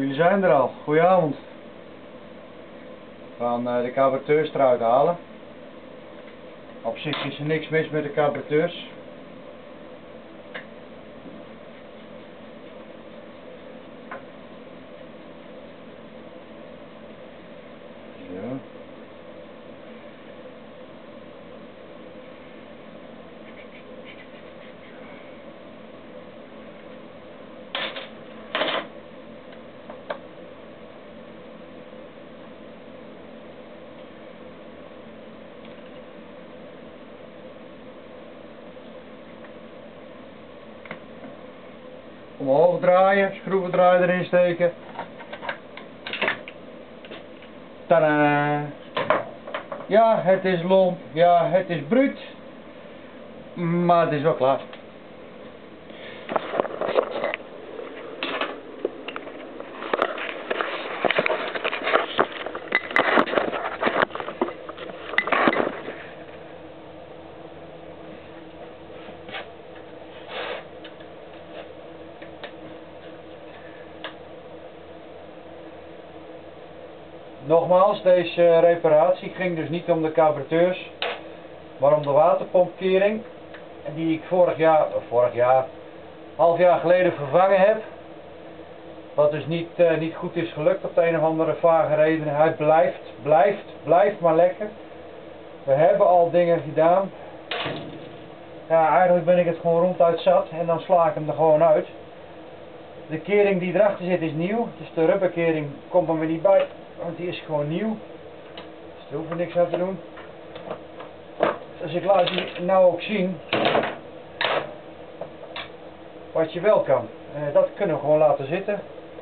Jullie zijn er al. Goedenavond. We gaan de carburateurs eruit halen. Op zich is er niks mis met de carburateurs. Zo. Omhoog draaien, schroevendraaier erin steken. Tadaa! Ja, het is lomp, ja, het is bruut, maar het is wel klaar. Nogmaals, deze reparatie ging dus niet om de carburateurs, maar om de waterpompkering die ik half jaar geleden vervangen heb. Wat dus niet goed is gelukt op de een of andere vage reden. Hij blijft maar lekker. We hebben al dingen gedaan. Ja, eigenlijk ben ik het gewoon ronduit zat en dan sla ik hem er gewoon uit. De kering die erachter zit is nieuw, dus de rubberkering komt er weer niet bij. Want die is gewoon nieuw. Dus daar hoef je niks aan te doen. Dus ik laat je nou ook zien wat je wel kan. Dat kunnen we gewoon laten zitten.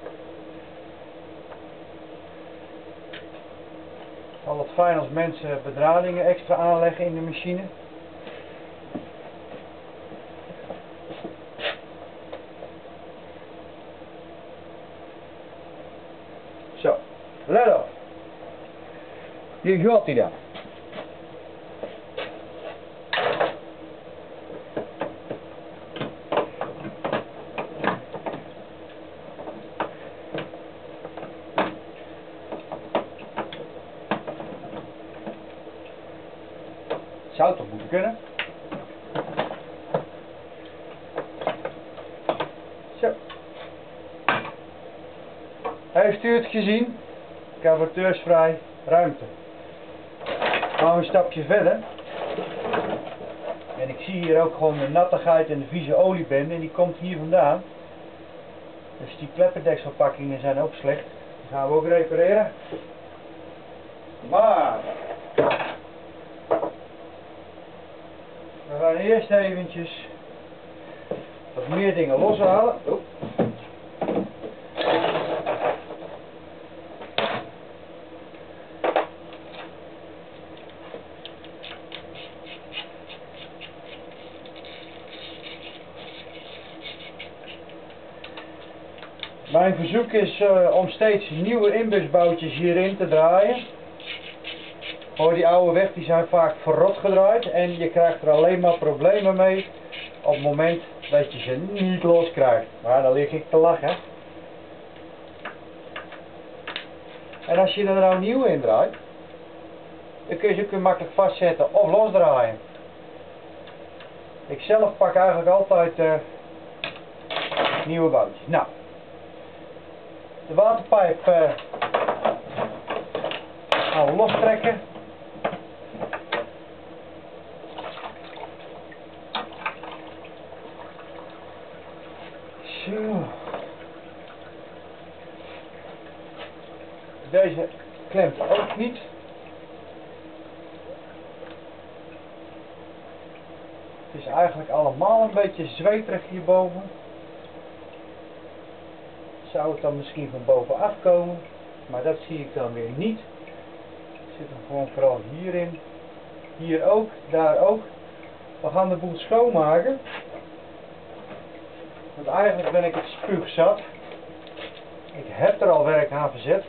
Altijd fijn als mensen bedradingen extra aanleggen in de machine. Zo, let op. Hier gaat hij dan. Zou toch moeten kunnen. Zo. Heeft u het gezien? Carburateursvrij ruimte. Gaan we een stapje verder. En ik zie hier ook gewoon de nattigheid en de vieze oliebende. En die komt hier vandaan. Dus die klepperdekselpakkingen zijn ook slecht. Die gaan we ook repareren. Maar we gaan eerst eventjes wat meer dingen loshalen. Oh. Mijn verzoek is om steeds nieuwe inbusboutjes hierin te draaien. Gewoon die oude weg, die zijn vaak verrot gedraaid en je krijgt er alleen maar problemen mee op het moment dat je ze niet los krijgt. Maar dan lig ik te lachen. En als je er nou nieuw in draait, dan kun je ze ook makkelijk vastzetten of losdraaien. Ik zelf pak eigenlijk altijd nieuwe boutjes. Nou. De waterpijp gaan we lostrekken. Zo. Deze klemt ook niet. Het is eigenlijk allemaal een beetje zweterig hierboven. Zou het dan misschien van bovenaf komen, maar dat zie ik dan weer niet. Ik zit hem gewoon vooral hierin. Hier ook, daar ook. We gaan de boel schoonmaken. Want eigenlijk ben ik het spuugzat. Ik heb er al werk aan verzet.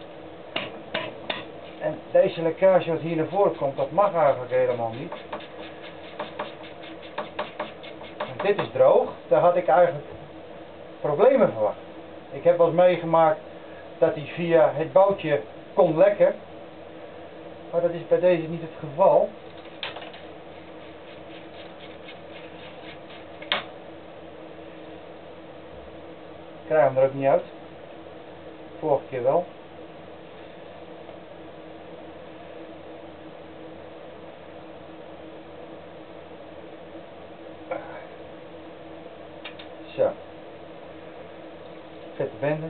En deze lekkage wat hier naar voren komt, dat mag eigenlijk helemaal niet. En dit is droog, daar had ik eigenlijk problemen verwacht. Ik heb wel eens meegemaakt dat hij via het boutje kon lekken. Maar dat is bij deze niet het geval. Ik krijg hem er ook niet uit. Vorige keer wel. Zo. Vette bende.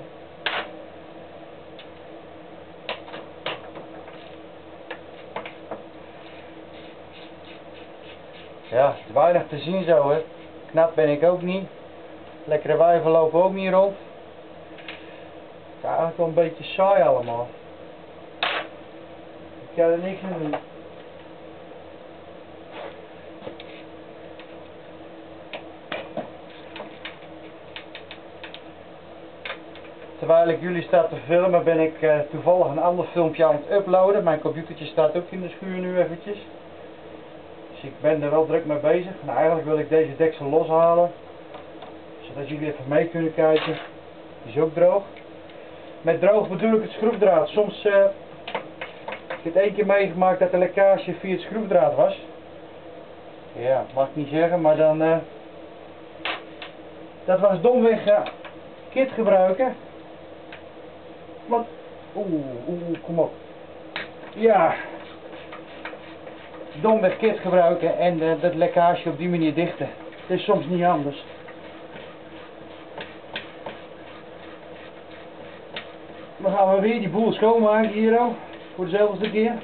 Ja, het is weinig te zien zo, hè. Knap ben ik ook niet. Lekkere wijven lopen ook niet rond. Het is eigenlijk wel een beetje saai allemaal. Ik kan er niks aan doen. Terwijl ik jullie sta te filmen ben ik toevallig een ander filmpje aan het uploaden. Mijn computertje staat ook in de schuur nu eventjes. Dus ik ben er wel druk mee bezig. En eigenlijk wil ik deze deksel loshalen. Zodat jullie even mee kunnen kijken. Die is ook droog. Met droog bedoel ik het schroefdraad. Soms heb ik het 1 keer meegemaakt dat de lekkage via het schroefdraad was. Ja, mag ik niet zeggen, maar dan... dat was domweg kit gebruiken. Wat? Kom op. Ja. Domweg kit gebruiken en dat lekkage op die manier dichten. Het is soms niet anders. Dan gaan we weer die boel schoonmaken hier al. Voor dezelfde keer.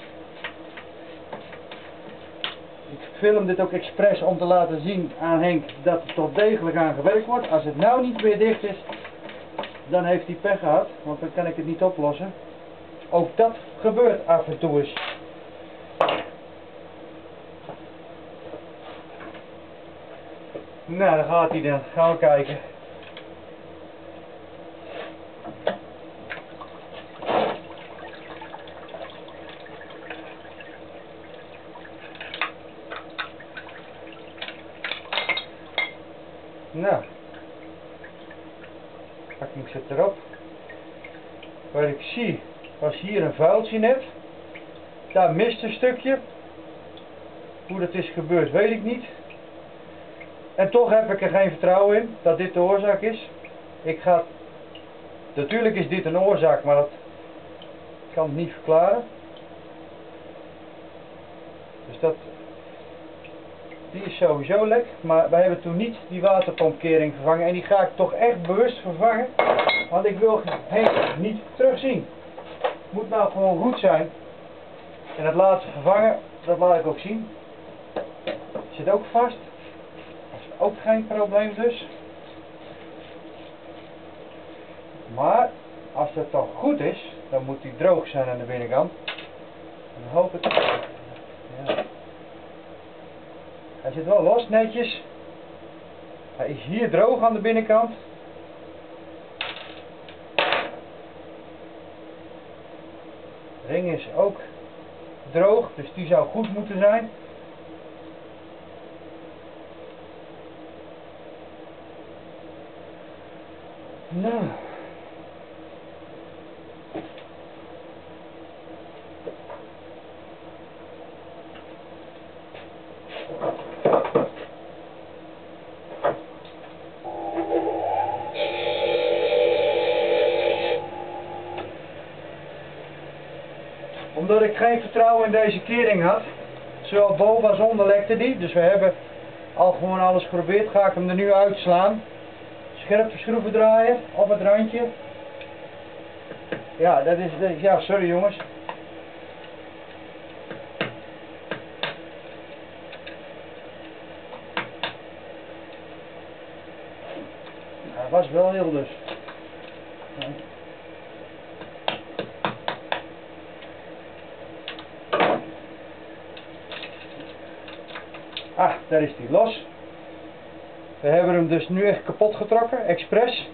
Ik film dit ook expres om te laten zien aan Henk dat er toch degelijk aan gewerkt wordt. Als het nou niet meer dicht is, dan heeft hij pech gehad, want dan kan ik het niet oplossen. Ook dat gebeurt af en toe eens. Nou, daar gaat hij dan. Gaan we kijken. Nou. Ik zet erop. Wat ik zie, was hier een vuiltje net. Daar mist een stukje. Hoe dat is gebeurd, weet ik niet. En toch heb ik er geen vertrouwen in dat dit de oorzaak is. Natuurlijk is dit een oorzaak, maar dat kan het niet verklaren. Dus die is sowieso lek, maar wij hebben toen niet die waterpompkering vervangen en die ga ik toch echt bewust vervangen, want ik wil Henk niet terugzien. Het moet nou gewoon goed zijn. En het laatste vervangen, dat laat ik ook zien. Zit ook vast. Dat is ook geen probleem dus. Maar als het dan goed is, dan moet die droog zijn aan de binnenkant. En dan hoop ik... Ja. Hij zit wel los, netjes. Hij is hier droog aan de binnenkant. De ring is ook droog, dus die zou goed moeten zijn. Nou. Omdat ik geen vertrouwen in deze kering had, zowel boven als onder lekte die, dus we hebben al gewoon alles geprobeerd, ga ik hem er nu uitslaan. Scherp de schroeven draaien op het randje. Ja, dat is, ja, sorry jongens. Hij was wel heel dus. Ah, daar is hij los. We hebben hem dus nu echt kapot getrokken, expres.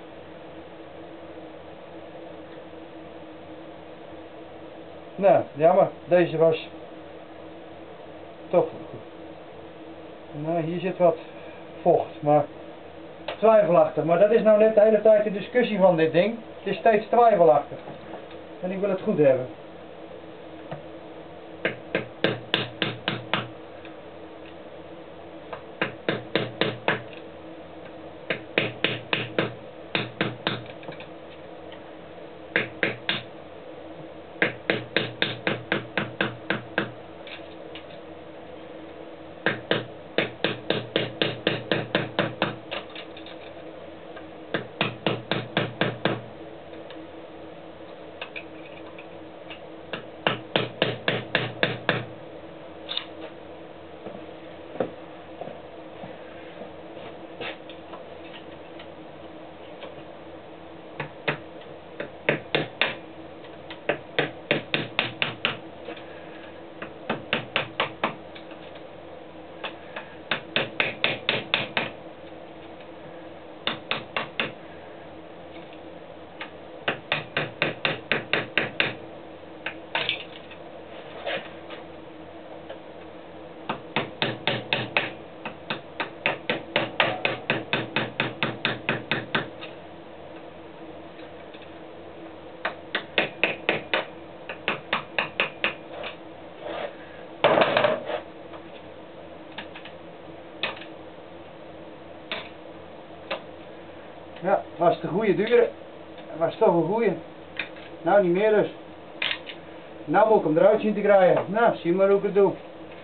Nou, jammer, deze was toch goed. Nou, hier zit wat vocht, maar twijfelachtig. Maar dat is nou net de hele tijd de discussie van dit ding. Het is steeds twijfelachtig. En ik wil het goed hebben. Ja, was de goede dure. Was toch een goeie. Nou, niet meer dus. Nou moet ik hem eruit zien te krijgen. Nou, zie maar hoe ik het doe.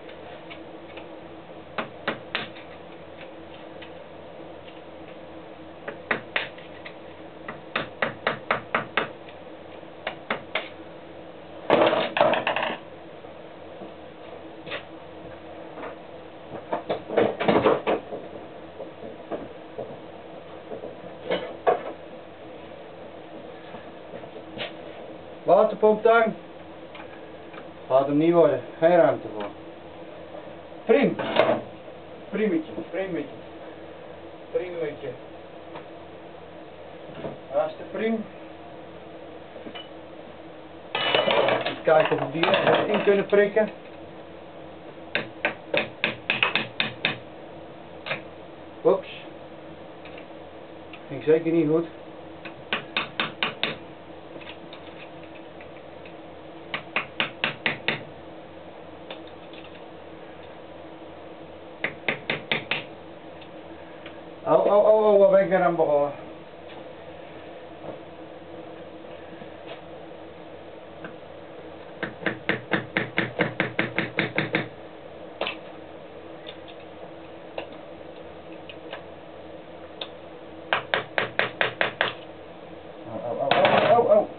Waterpomptang. Gaat hem niet worden, geen ruimte voor. Prim. Primmetje, primmetje. Primmetje. Daar is de prim. Even kijken of we die in kunnen prikken. Oeps. Ging zeker niet goed. Oh, wat ben ik weer aan begonnen? Oh.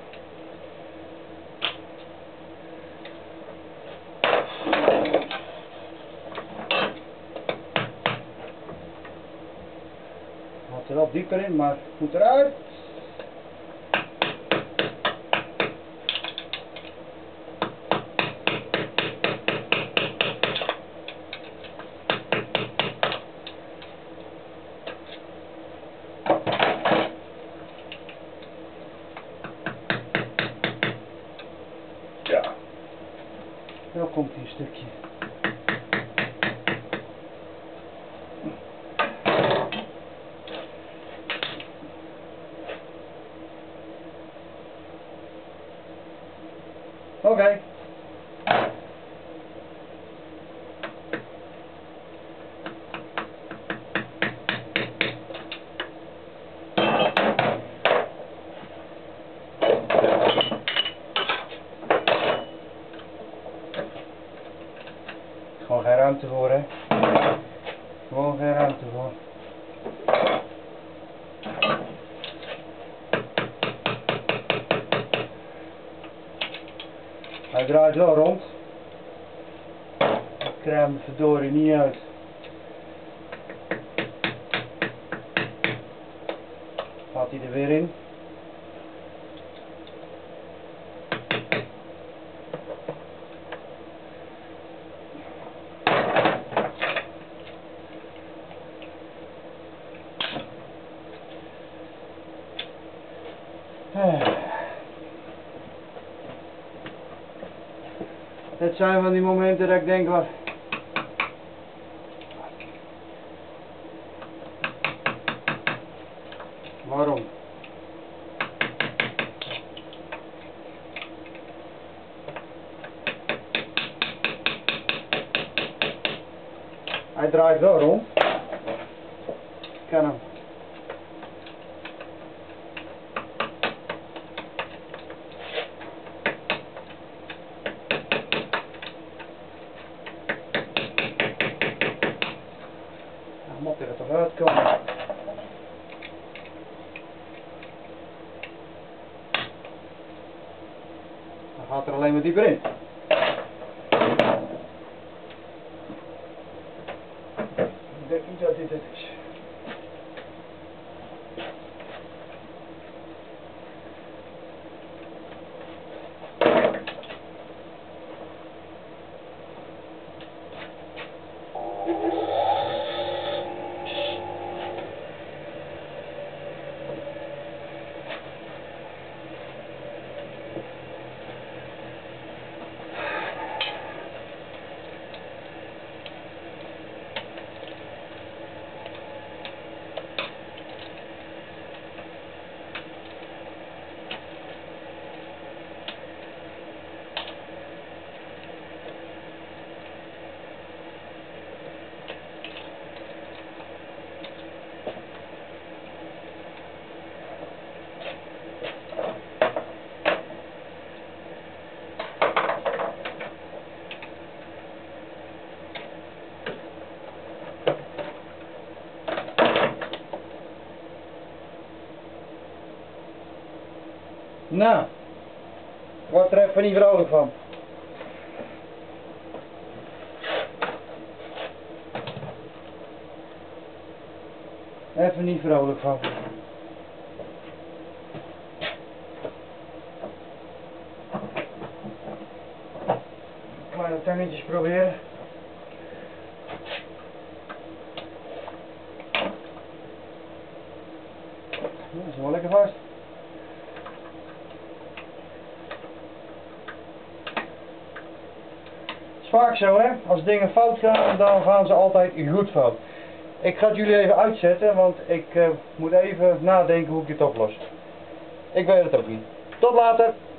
Gaat er wel dieper in, maar het moet eruit. Ja. Daar komt hier een stukje. Oké. Gewoon geen ruimte voor, hè. Gewoon geen ruimte voor. Hij draait wel rond. Ik krijg hem verdorie niet uit. Gaat hij er weer in. Het zijn van die momenten dat ik denk, waarom? Hij draait wel rond. Ik kan hem. Nou, moet er toch uitkomen. Dan gaat er alleen maar dieper in. Ik denk niet dat dit het is. Nou, ik word er even niet vrolijk van. Even niet vrolijk van. Kleine tangetjes proberen. Dat is wel lekker vast. Het is vaak zo, hè, als dingen fout gaan, dan gaan ze altijd goed fout. Ik ga het jullie even uitzetten, want ik moet even nadenken hoe ik dit oplos. Ik weet het ook niet. Tot later!